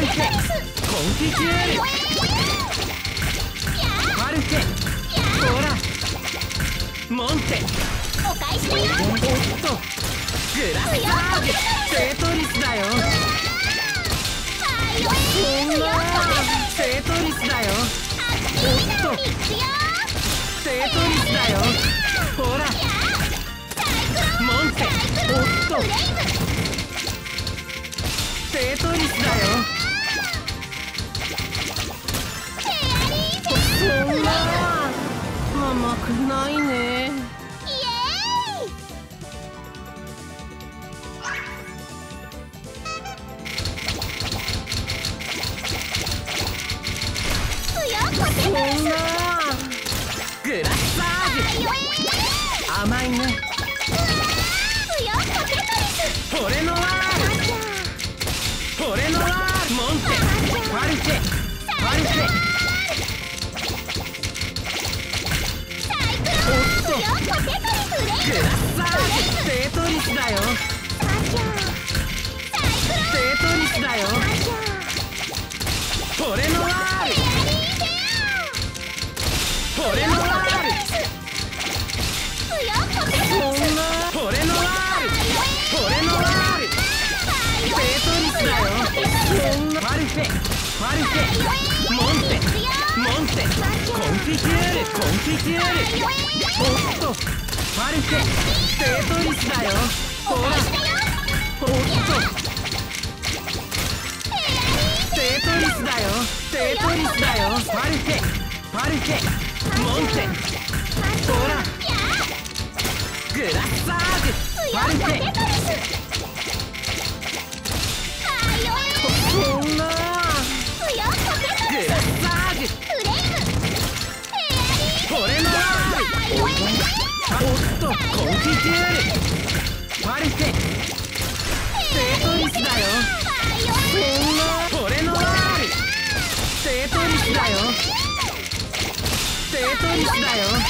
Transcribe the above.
ルフェコンフィギュールパルフェほらモンテお返しだよ。 おっとグラッサーグテトリスだよ。そんなテトリスだよ。おっとテトリスだよ。ほらモンテおっとテトリスだよ。そんな甘くないね。そんなグラッサーグ甘いね。俺のワール俺のワールモンテパルフェパルフェおっとグラッサーグテトリスだよ。テトリスだよ。俺のワール俺のワールそんな俺のワール俺のワールテトリスだよ。そんなパルフェパルフェモンテモンテコンフィギュールコンフィギュールおっとパルフェテトリスだよ。ほらおっとテトリスだよ。テトリスだよ。パルフェパルフェモンテほらグラッサーグパルフェそんなグラッサーグ俺のワールおっとコンフィギュールパルフェテトリスだよ。そんな俺のワールテトリスだよ。テトリスだよ。